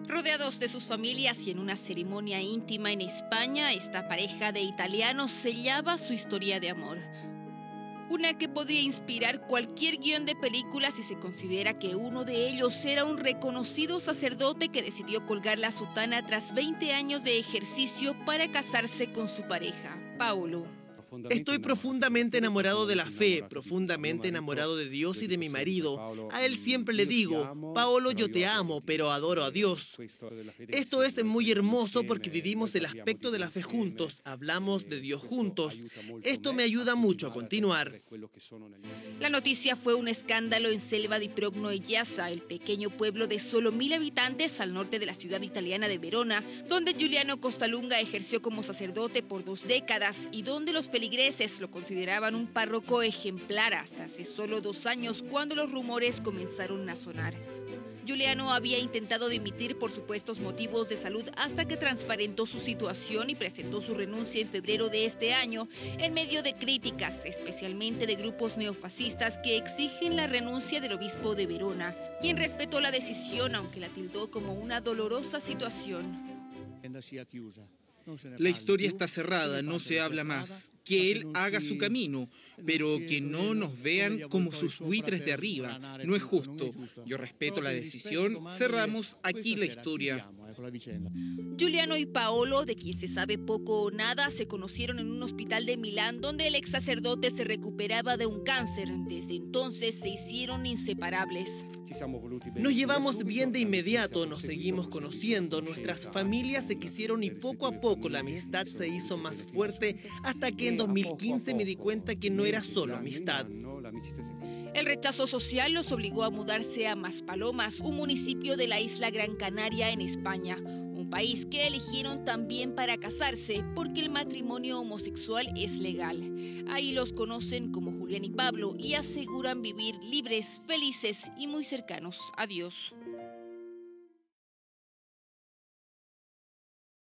Rodeados de sus familias y en una ceremonia íntima en España, esta pareja de italianos sellaba su historia de amor. Una que podría inspirar cualquier guión de película si se considera que uno de ellos era un reconocido sacerdote que decidió colgar la sotana tras 20 años de ejercicio para casarse con su pareja, Paolo. Estoy profundamente enamorado de la fe, profundamente enamorado de Dios y de mi marido. A él siempre le digo, Paolo, yo te amo, pero adoro a Dios. Esto es muy hermoso porque vivimos el aspecto de la fe juntos, hablamos de Dios juntos. Esto me ayuda mucho a continuar. La noticia fue un escándalo en Selva di Progno e Chiasa, el pequeño pueblo de solo 1000 habitantes al norte de la ciudad italiana de Verona, donde Giuliano Costalunga ejerció como sacerdote por 2 décadas y donde los feligreses lo consideraban un párroco ejemplar hasta hace solo 2 años, cuando los rumores comenzaron a sonar. Giuliano había intentado dimitir por supuestos motivos de salud hasta que transparentó su situación y presentó su renuncia en febrero de este año en medio de críticas, especialmente de grupos neofascistas que exigen la renuncia del obispo de Verona, quien respetó la decisión aunque la tildó como una dolorosa situación. La historia está cerrada, no se habla más. Que él haga su camino, pero que no nos vean como sus buitres de arriba. No es justo. Yo respeto la decisión. Cerramos aquí la historia. Giuliano y Paolo, de quien se sabe poco o nada, se conocieron en un hospital de Milán donde el ex sacerdote se recuperaba de un cáncer. Desde entonces se hicieron inseparables. Nos llevamos bien de inmediato, nos seguimos conociendo, nuestras familias se quisieron y poco a poco la amistad se hizo más fuerte hasta que en 2015 me di cuenta que no era solo amistad. El rechazo social los obligó a mudarse a Maspalomas, un municipio de la isla Gran Canaria en España, un país que eligieron también para casarse porque el matrimonio homosexual es legal. Ahí los conocen como Julián y Pablo y aseguran vivir libres, felices y muy cercanos a Dios.